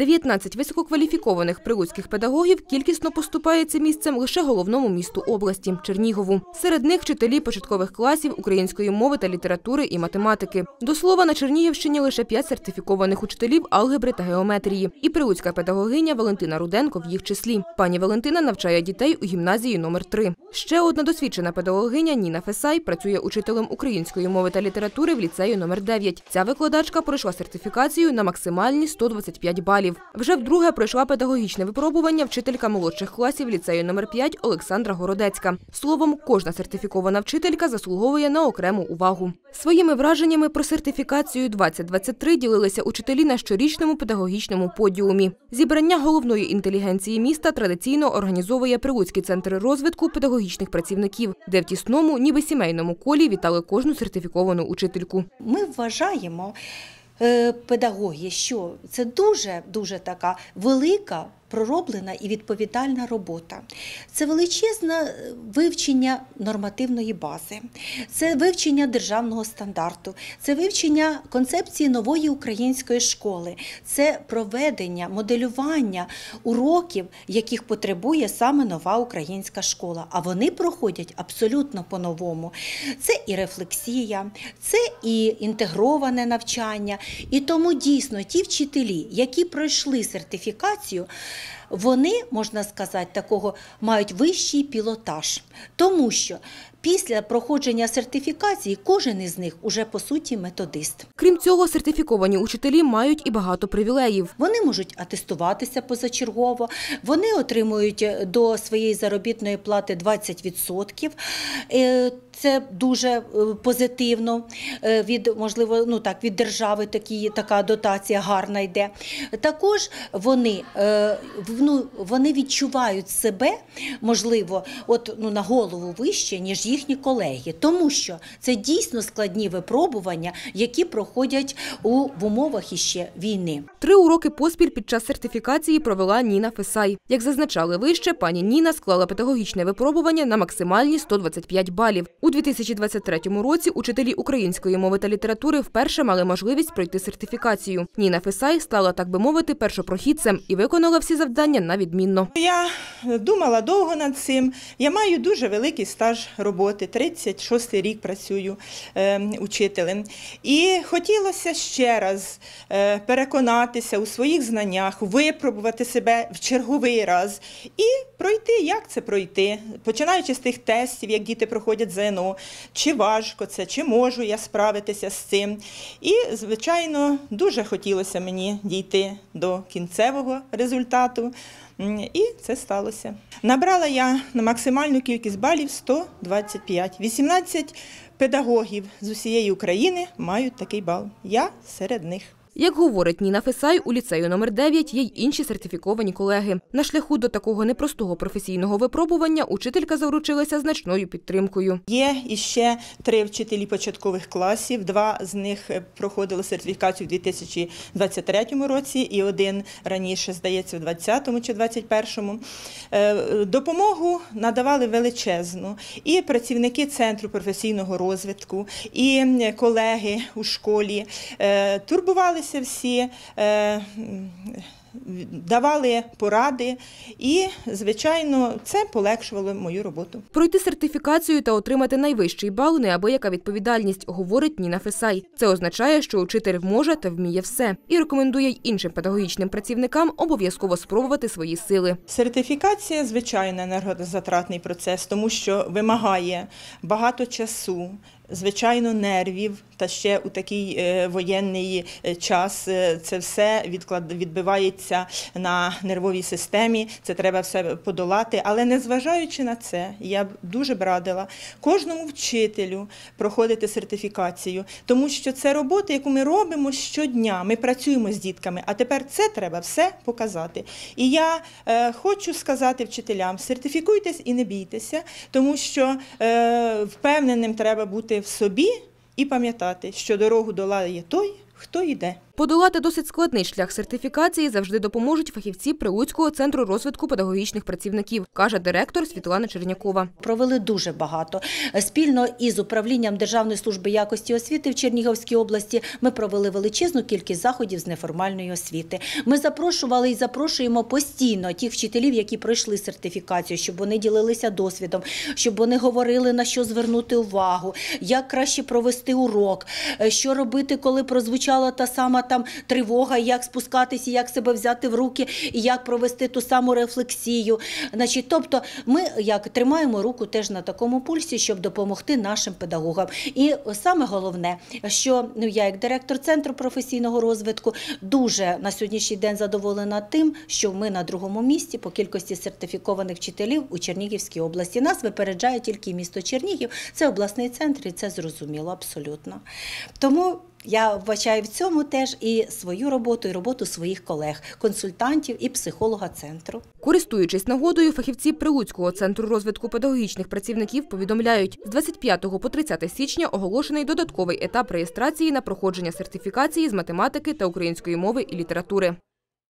19 висококваліфікованих прилуцьких педагогів кількісно поступається місцем лише головному місту області – Чернігову. Серед них вчителі початкових класів української мови та літератури і математики. До слова, на Чернігівщині лише 5 сертифікованих учителів алгебри та геометрії. І прилуцька педагогиня Валентина Руденко в їх числі. Пані Валентина навчає дітей у гімназії номер 3. Ще одна досвідчена педагогиня Ніна Фесай працює учителем української мови та літератури в ліцеї номер 9. Ця викладачка пройшла сертифікацію на максимальні 125 балів. Вже вдруге пройшла педагогічне випробування вчителька молодших класів ліцею номер 5 Олександра Городецька. Словом, кожна сертифікована вчителька заслуговує на окрему увагу. Своїми враженнями про сертифікацію 2023 ділилися учителі на щорічному педагогічному подіумі. Зібрання головної інтелігенції міста традиційно організовує Прилуцький центр розвитку педагогічних працівників, де в тісному, ніби сімейному колі вітали кожну сертифіковану учительку. Ми вважаємо, педагоги, що це дуже така велика, пророблена і відповідальна робота. Це величезне вивчення нормативної бази, це вивчення державного стандарту, це вивчення концепції нової української школи, це проведення, моделювання уроків, яких потребує саме нова українська школа. А вони проходять абсолютно по-новому. Це і рефлексія, це і інтегроване навчання. І тому дійсно ті вчителі, які пройшли сертифікацію, вони, можна сказати, такого мають вищий пілотаж, тому що після проходження сертифікації кожен із них уже, по суті, методист. Крім цього, сертифіковані учителі мають і багато привілеїв. Вони можуть атестуватися позачергово, вони отримують до своєї заробітної плати 20%. Це дуже позитивно, від держави така дотація гарна йде. Також вони відчувають себе, можливо, на голову вище, ніж їхні колеги, тому що це дійсно складні випробування, які проходять в умовах іще війни. 3 уроки поспіль під час сертифікації провела Ніна Фесай. Як зазначали вище, пані Ніна склала педагогічне випробування на максимальні 125 балів. У 2023 році учителі української мови та літератури вперше мали можливість пройти сертифікацію. Ніна Фесай стала, так би мовити, першопрохідцем і виконала всі завдання на відмінно. Я думала довго над цим. Я маю дуже великий стаж роботи, 36-й рік працюю учителем. І хотілося ще раз переконатися у своїх знаннях, випробувати себе в черговий раз і пройти, як це пройти, починаючи з тих тестів, як діти проходять ЗНО, чи важко це, чи можу я справитися з цим. І, звичайно, дуже хотілося мені дійти до кінцевого результату. І це сталося. Набрала я на максимальну кількість балів 125. 18 педагогів з усієї України мають такий бал. Я серед них. Як говорить Ніна Фесай, у ліцею номер 9 є й інші сертифіковані колеги. На шляху до такого непростого професійного випробування учителька заручилася значною підтримкою. Є іще 3 вчителі початкових класів, 2 з них проходили сертифікацію у 2023 році і 1 раніше, здається, у 2020 чи 2021. Допомогу надавали величезну і працівники Центру професійного розвитку, і колеги у школі. Турбувалися всі, давали поради і, звичайно, це полегшувало мою роботу. Пройти сертифікацію та отримати найвищий бал – неабияка відповідальність, говорить Ніна Фесай. Це означає, що учитель може та вміє все. І рекомендує й іншим педагогічним працівникам обов'язково спробувати свої сили. Сертифікація – звичайно енергозатратний процес, тому що вимагає багато часу, звичайно, нервів, та ще у такий воєнний час це все відбивається на нервовій системі, це треба все подолати. Але незважаючи на це, я б дуже б радила кожному вчителю проходити сертифікацію, тому що це робота, яку ми робимо щодня, ми працюємо з дітками, а тепер це треба все показати. І я хочу сказати вчителям, сертифікуйтесь і не бійтеся, тому що впевненим треба бути в собі і пам'ятати, що дорогу долає той, хто йде. Подолати досить складний шлях сертифікації завжди допоможуть фахівці Прилуцького центру розвитку педагогічних працівників, каже директор Світлана Чернякова. Провели дуже багато. Спільно із управлінням Державної служби якості освіти в Чернігівській області ми провели величезну кількість заходів з неформальної освіти. Ми запрошували і запрошуємо постійно тих вчителів, які пройшли сертифікацію, щоб вони ділилися досвідом, щоб вони говорили, на що звернути увагу, як краще провести урок, що робити, коли прозвучала та сама тривога, як спускатися, як себе взяти в руки, і як провести ту саму рефлексію. Тобто ми тримаємо руку теж на такому пульсі, щоб допомогти нашим педагогам. І саме головне, що я як директор Центру професійного розвитку дуже на сьогоднішній день задоволена тим, що ми на другому місці по кількості сертифікованих вчителів у Чернігівській області. Нас випереджає тільки місто Чернігів, це обласний центр, і це зрозуміло абсолютно. Тому я вбачаю в цьому теж і свою роботу, і роботу своїх колег, консультантів і психолога центру. Користуючись нагодою, фахівці Прилуцького центру розвитку педагогічних працівників повідомляють, з 25 по 30 січня оголошений додатковий етап реєстрації на проходження сертифікації з математики та української мови і літератури.